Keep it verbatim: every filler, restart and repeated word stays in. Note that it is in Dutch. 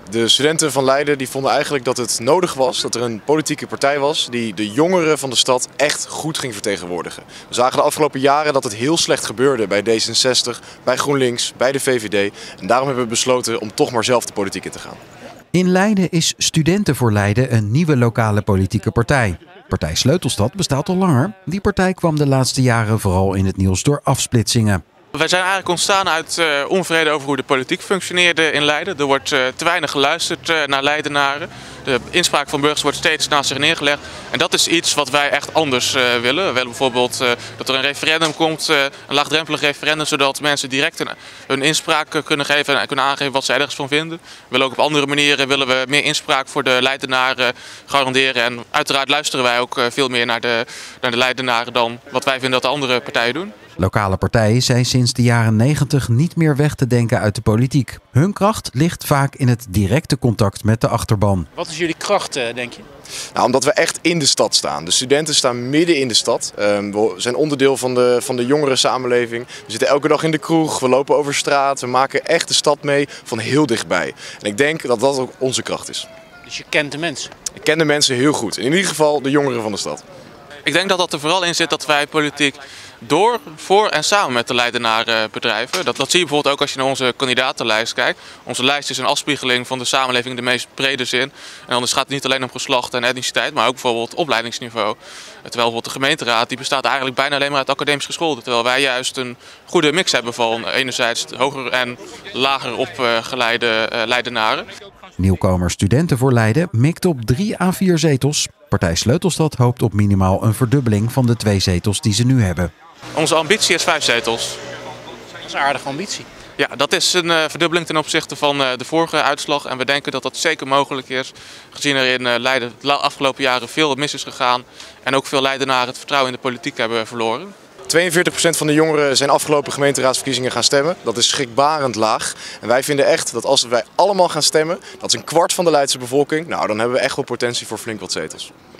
De studenten van Leiden die vonden eigenlijk dat het nodig was dat er een politieke partij was die de jongeren van de stad echt goed ging vertegenwoordigen. We zagen de afgelopen jaren dat het heel slecht gebeurde bij D zesenzestig, bij GroenLinks, bij de V V D. En daarom hebben we besloten om toch maar zelf de politiek in te gaan. In Leiden is Studenten voor Leiden een nieuwe lokale politieke partij. Partij Sleutelstad bestaat al langer. Die partij kwam de laatste jaren vooral in het nieuws door afsplitsingen. Wij zijn eigenlijk ontstaan uit uh, onvrede over hoe de politiek functioneerde in Leiden. Er wordt uh, te weinig geluisterd uh, naar Leidenaren. De inspraak van burgers wordt steeds naast zich neergelegd. En dat is iets wat wij echt anders uh, willen. We willen bijvoorbeeld uh, dat er een referendum komt, uh, een laagdrempelig referendum, zodat mensen direct een, hun inspraak kunnen geven en kunnen aangeven wat ze ergens van vinden. We willen ook op andere manieren willen we meer inspraak voor de Leidenaren garanderen. En uiteraard luisteren wij ook uh, veel meer naar de, naar de Leidenaren dan wat wij vinden dat de andere partijen doen. Lokale partijen zijn sinds de jaren negentig niet meer weg te denken uit de politiek. Hun kracht ligt vaak in het directe contact met de achterban. Wat is jullie kracht, denk je? Nou, omdat we echt in de stad staan. De studenten staan midden in de stad. We zijn onderdeel van de, van de jongere samenleving. We zitten elke dag in de kroeg, we lopen over straat. We maken echt de stad mee van heel dichtbij. En ik denk dat dat ook onze kracht is. Dus je kent de mensen? Ik ken de mensen heel goed. In ieder geval de jongeren van de stad. Ik denk dat dat er vooral in zit dat wij politiek door, voor en samen met de Leidenaren bedrijven. Dat, dat zie je bijvoorbeeld ook als je naar onze kandidatenlijst kijkt. Onze lijst is een afspiegeling van de samenleving in de meest brede zin. En dan gaat het niet alleen om geslacht en etniciteit, maar ook bijvoorbeeld opleidingsniveau. Terwijl bijvoorbeeld de gemeenteraad die bestaat eigenlijk bijna alleen maar uit academisch gescholden. Terwijl wij juist een goede mix hebben van enerzijds hoger en lager opgeleide uh, Leidenaren. Nieuwkomer Studenten voor Leiden mikt op drie à vier zetels. Partij Sleutelstad hoopt op minimaal een verdubbeling van de twee zetels die ze nu hebben. Onze ambitie is vijf zetels. Dat is een aardige ambitie. Ja, dat is een uh, verdubbeling ten opzichte van uh, de vorige uitslag. En we denken dat dat zeker mogelijk is. Gezien er in uh, Leiden de afgelopen jaren veel mis is gegaan. En ook veel Leidenaren het vertrouwen in de politiek hebben verloren. tweeënveertig procent van de jongeren zijn afgelopen gemeenteraadsverkiezingen gaan stemmen. Dat is schrikbarend laag. En wij vinden echt dat als wij allemaal gaan stemmen, dat is een kwart van de Leidse bevolking, nou dan hebben we echt wel potentie voor flink wat zetels.